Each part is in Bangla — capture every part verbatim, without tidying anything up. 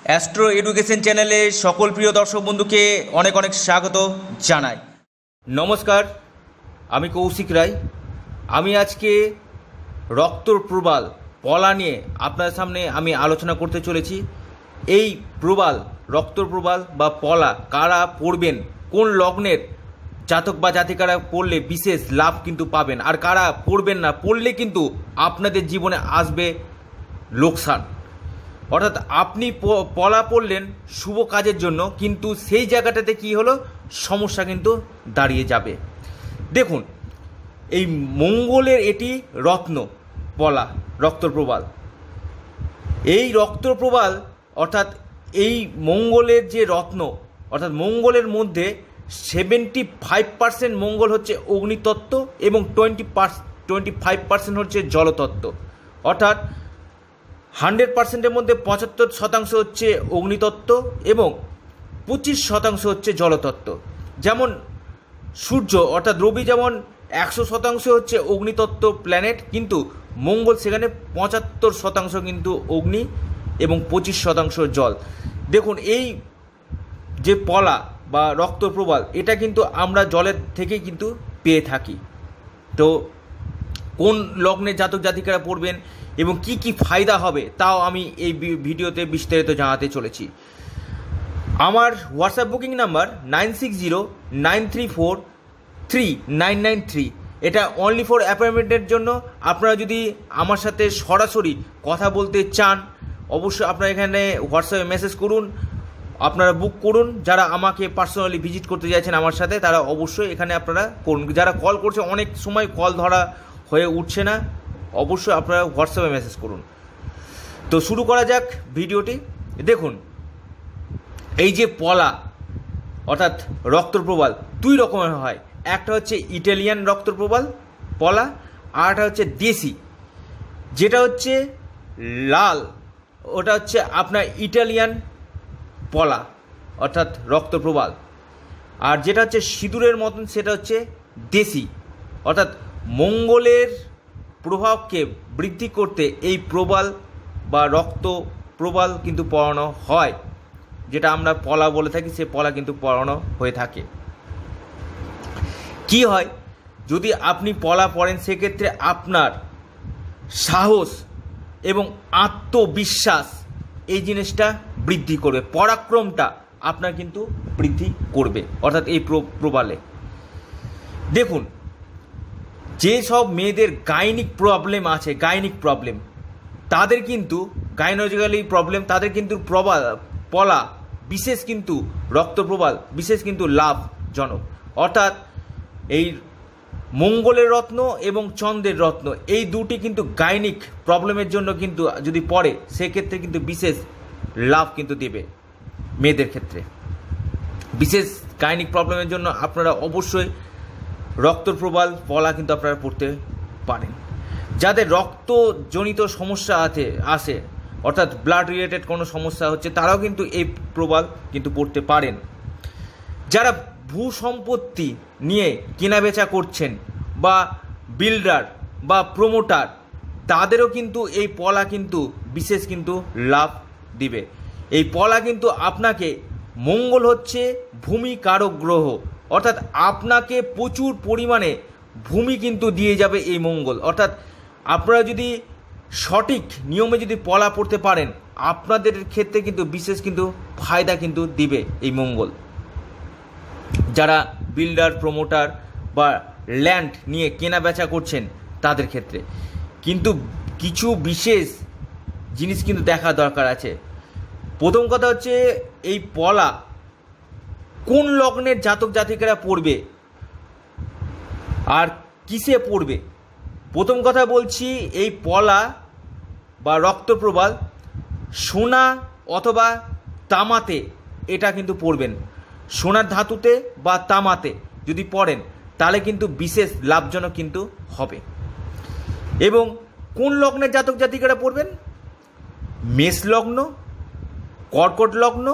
অ্যাস্ট্রো এডুকেশন চ্যানেলে সকল প্রিয় দর্শক বন্ধুকে অনেক অনেক স্বাগত জানাই। নমস্কার, আমি কৌশিক রায়। আমি আজকে রক্তর প্রবাল পলা নিয়ে আপনার সামনে আমি আলোচনা করতে চলেছি। এই প্রবাল, রক্তর প্রবাল বা পলা কারা পড়বেন, কোন লগ্নের জাতক বা জাতিকারা পড়লে বিশেষ লাভ কিন্তু পাবেন, আর কারা পড়বেন না, পড়লে কিন্তু আপনাদের জীবনে আসবে লোকসান। অর্থাৎ আপনি পলা পড়লেন শুভ কাজের জন্য, কিন্তু সেই জায়গাটাতে কি হলো, সমস্যা কিন্তু দাঁড়িয়ে যাবে। দেখুন, এই মঙ্গলের এটি রত্ন পলা, রক্তপ্রবাল। এই রক্তপ্রবাল অর্থাৎ এই মঙ্গলের যে রত্ন, অর্থাৎ মঙ্গলের মধ্যে সেভেন্টি ফাইভ পার্সেন্ট মঙ্গল হচ্ছে অগ্নিতত্ত্ব এবং টোয়েন্টি পার্স টোয়েন্টি ফাইভ পার্সেন্ট হচ্ছে জলতত্ত্ব। অর্থাৎ হান্ড্রেড পার্সেন্টের মধ্যে পঁচাত্তর শতাংশ হচ্ছে অগ্নিতত্ত্ব এবং পঁচিশ শতাংশ হচ্ছে জলতত্ত্ব। যেমন সূর্য অর্থাৎ রবি যেমন একশো শতাংশ হচ্ছে অগ্নিতত্ত্ব প্ল্যানেট, কিন্তু মঙ্গল সেখানে পঁচাত্তর শতাংশ কিন্তু অগ্নি এবং পঁচিশ শতাংশ জল। দেখুন, এই যে পলা বা রক্তপ্রবাল, এটা কিন্তু আমরা জলের থেকেই কিন্তু পেয়ে থাকি। তো কোন লগ্নে জাতক জাতিকারা পড়বেন এবং কি কি ফায়দা হবে, তাও আমি এই ভিডিওতে বিস্তারিত জানাতে চলেছি। আমার WhatsApp booking number nine six zero nine three four three nine nine three. এটা অনলি ফর অ্যাপয়েন্টমেন্টের জন্য। আপনারা যদি আমার সাথে সরাসরি কথা বলতে চান, অবশ্যই আপনারা এখানে হোয়াটসঅ্যাপে মেসেজ করুন, আপনারা বুক করুন। যারা আমাকে পার্সোনালি ভিজিট করতে চাইছেন আমার সাথে, তারা অবশ্যই এখানে আপনারা করুন। যারা কল করছে, অনেক সময় কল ধরা হয়ে উঠছে না, অবশ্যই আপনারা হোয়াটসঅ্যাপে মেসেজ করুন। তো শুরু করা যাক ভিডিওটি। দেখুন, এই যে পলা অর্থাৎ রক্তপ্রবাল দুই রকমের হয়। একটা হচ্ছে ইটালিয়ান রক্তপ্রবাল পলা, আর একটা হচ্ছে দেশি, যেটা হচ্ছে লাল, ওটা হচ্ছে আপনার ইটালিয়ান পলা অর্থাৎ রক্তপ্রবাল। আর যেটা হচ্ছে সিঁদুরের মতন, সেটা হচ্ছে দেশি। অর্থাৎ মঙ্গলের প্রভাবকে বৃদ্ধি করতে এই প্রবাল বা রক্ত প্রবাল কিন্তু পড়ানো হয়, যেটা আমরা পলা বলে থাকি, সে পলা কিন্তু পড়ানো হয়ে থাকে। কি হয়, যদি আপনি পলা পড়েন, সেক্ষেত্রে আপনার সাহস এবং আত্মবিশ্বাস এই জিনিসটা বৃদ্ধি করবে, পরাক্রমটা আপনার কিন্তু বৃদ্ধি করবে অর্থাৎ এই প্রবালে। দেখুন, যে সব মেয়েদের গাইনিক প্রবলেম আছে, গাইনিক প্রবলেম, তাদের কিন্তু গাইনোলজিক্যালি প্রবলেম, তাদের কিন্তু প্রবাল পলা বিশেষ কিন্তু রক্তপ্রবাল বিশেষ কিন্তু লাভজনক। অর্থাৎ এই মঙ্গলের রত্ন এবং চন্দ্রের রত্ন, এই দুটি কিন্তু গাইনিক প্রবলেমের জন্য কিন্তু যদি পড়ে, সেক্ষেত্রে কিন্তু বিশেষ লাভ কিন্তু দেবে মেয়েদের ক্ষেত্রে। বিশেষ গাইনিক প্রবলেমের জন্য আপনারা অবশ্যই রক্তপ্রবাল পলা কিন্তু আপনারা পড়তে পারেন। যাদের রক্তজনিত সমস্যা আছে আসে অর্থাৎ ব্লাড রিলেটেড কোনো সমস্যা হচ্ছে, তারাও কিন্তু এই প্রবাল কিন্তু পড়তে পারেন। যারা ভূ সম্পত্তি নিয়ে কেনাবেচা করছেন বা বিল্ডার বা প্রমোটার, তাদেরও কিন্তু এই পলা কিন্তু বিশেষ কিন্তু লাভ দিবে। এই পলা কিন্তু আপনাকে, মঙ্গল হচ্ছে ভূমি কারক গ্রহ, অর্থাৎ আপনাকে প্রচুর পরিমাণে ভূমি কিন্তু দিয়ে যাবে এই মঙ্গল। অর্থাৎ আপনারা যদি সঠিক নিয়মে যদি পলা পড়তে পারেন, আপনাদের ক্ষেত্রে কিন্তু বিশেষ কিন্তু ফায়দা কিন্তু দিবে এই মঙ্গল। যারা বিল্ডার প্রমোটার বা ল্যান্ড নিয়ে কেনা বেচা করছেন, তাদের ক্ষেত্রে কিন্তু কিছু বিশেষ জিনিস কিন্তু দেখা দরকার আছে। প্রথম কথা হচ্ছে, এই পলা কোন লগ্নের জাতক জাতিকারা পড়বে আর কিসে পড়বে। প্রথম কথা বলছি, এই পলা বা রক্তপ্রবাল সোনা অথবা তামাতে এটা কিন্তু পড়বেন। সোনার ধাতুতে বা তামাতে যদি পড়েন, তাহলে কিন্তু বিশেষ লাভজনক কিন্তু হবে। এবং কোন লগ্নের জাতক জাতিকারা পড়বেন, মেষ লগ্ন, কর্কট লগ্ন,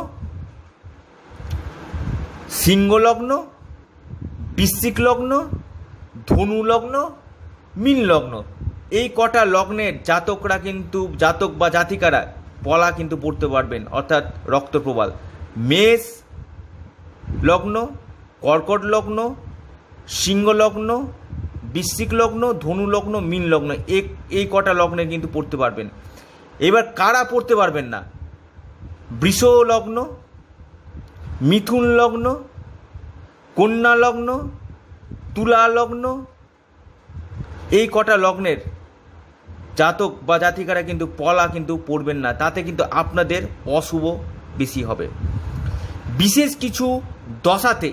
সিংহ লগ্ন, বৃশ্চিক লগ্ন, ধনু লগ্ন, মীন লগ্ন, এই কটা লগ্নের জাতকরা কিন্তু জাতক বা জাতিকারা পলা কিন্তু পড়তে পারবেন, অর্থাৎ রক্তপ্রবাল। মেষ লগ্ন, কর্কট লগ্ন, সিংহ লগ্ন, বৃশ্চিক লগ্ন, ধনু লগ্ন, মীন লগ্ন, এই এই কটা লগ্নে কিন্তু পড়তে পারবেন। এবার কারা পড়তে পারবেন না? বৃষ লগ্ন, মিথুন লগ্ন, কন্যা লগ্ন, তুলা লগ্ন, এই কটা লগ্নের জাতক বা জাতিকারা কিন্তু পলা কিন্তু পড়বেন না, তাতে কিন্তু আপনাদের অশুভ বেশি হবে। বিশেষ কিছু দশাতে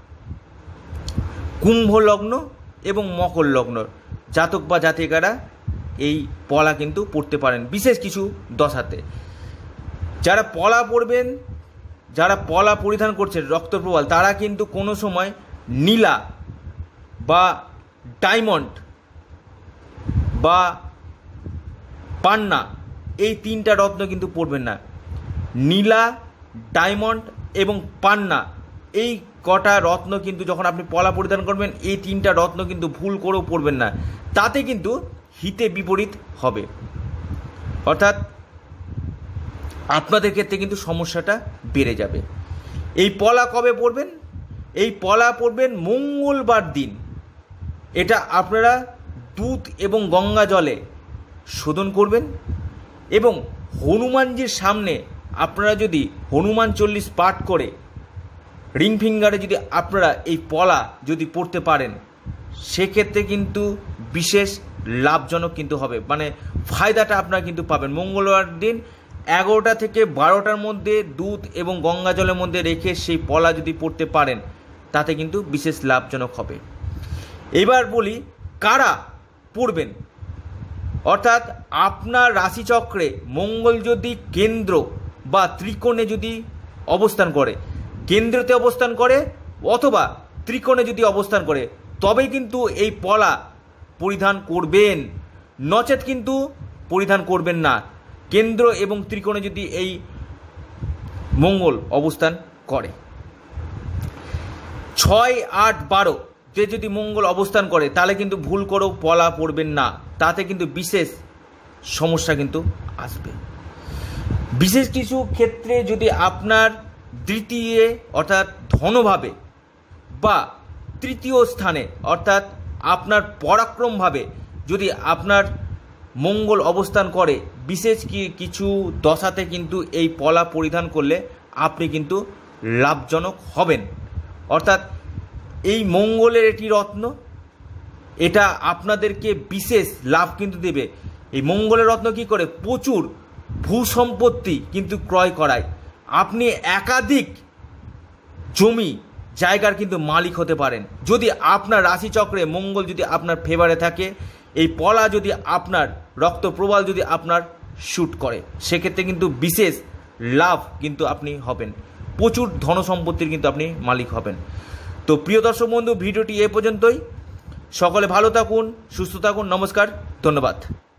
কুম্ভ লগ্ন এবং মকর লগ্ন জাতক বা জাতিকারা এই পলা কিন্তু পড়তে পারেন বিশেষ কিছু দশাতে। যারা পলা পড়বেন, যারা পলা পরিধান করছেন রক্তপ্রবাল, তারা কিন্তু কোনো সময় নীলা বা ডায়মন্ড বা পান্না এই তিনটা রত্ন কিন্তু পড়বেন না। নীলা, ডায়মন্ড এবং পান্না এই কটা রত্ন কিন্তু যখন আপনি পলা পরিধান করবেন, এই তিনটা রত্ন কিন্তু ভুল করেও পড়বেন না, তাতে কিন্তু হিতে বিপরীত হবে, অর্থাৎ আপনাদের ক্ষেত্রে কিন্তু সমস্যাটা বেড়ে যাবে। এই পলা কবে পড়বেন? এই পলা পড়বেন মঙ্গলবার দিন। এটা আপনারা দুধ এবং গঙ্গা জলে শোধন করবেন এবং হনুমানজির সামনে আপনারা যদি হনুমান চল্লিশ পাঠ করে রিং ফিঙ্গারে যদি আপনারা এই পলা যদি পড়তে পারেন, সেক্ষেত্রে কিন্তু বিশেষ লাভজনক কিন্তু হবে, মানে ফায়দাটা আপনারা কিন্তু পাবেন। মঙ্গলবার দিন এগারোটা থেকে বারোটার মধ্যে দুধ এবং গঙ্গা জলের মধ্যে রেখে সেই পলা যদি পড়তে পারেন, তাতে কিন্তু বিশেষ লাভজনক হবে। এবার বলি কারা পড়বেন, অর্থাৎ আপনার রাশিচক্রে মঙ্গল যদি কেন্দ্র বা ত্রিকোণে যদি অবস্থান করে, কেন্দ্রতে অবস্থান করে অথবা ত্রিকোণে যদি অবস্থান করে, তবেই কিন্তু এই পলা পরিধান করবেন, নচেত কিন্তু পরিধান করবেন না। কেন্দ্র এবং ত্রিকোণে যদি এই মঙ্গল অবস্থান করে, ছয় আট বারো তে যদি মঙ্গল অবস্থান করে, তাহলে কিন্তু ভুল করেও পলা পড়বেন না, তাতে কিন্তু বিশেষ সমস্যা কিন্তু আসবে। বিশেষ কিছু ক্ষেত্রে যদি আপনার দ্বিতীয় অর্থাৎ ধনভাবে বা তৃতীয় স্থানে অর্থাৎ আপনার পরাক্রমভাবে যদি আপনার মঙ্গল অবস্থান করে, বিশেষ কি কিছু দশাতে কিন্তু এই পলা পরিধান করলে আপনি কিন্তু লাভজনক হবেন। অর্থাৎ এই মঙ্গলের এটি রত্ন, এটা আপনাদেরকে বিশেষ লাভ কিন্তু দেবে। এই মঙ্গলের রত্ন কি করে? প্রচুর ভূসম্পত্তি কিন্তু ক্রয় করায়। আপনি একাধিক জমি জায়গার কিন্তু মালিক হতে পারেন যদি আপনার রাশিচক্রে মঙ্গল যদি আপনার ফেভারে থাকে। এই পলা যদি আপনার রক্তপ্রবাল যদি আপনার শ্যুট করে, সেক্ষেত্রে কিন্তু বিশেষ লাভ কিন্তু আপনি হবেন, প্রচুর ধনসম্পত্তির কিন্তু আপনি মালিক হবেন। তো প্রিয় দর্শক বন্ধু, ভিডিওটি এ পর্যন্তই। সকলে ভালো থাকুন, সুস্থ থাকুন, নমস্কার, ধন্যবাদ।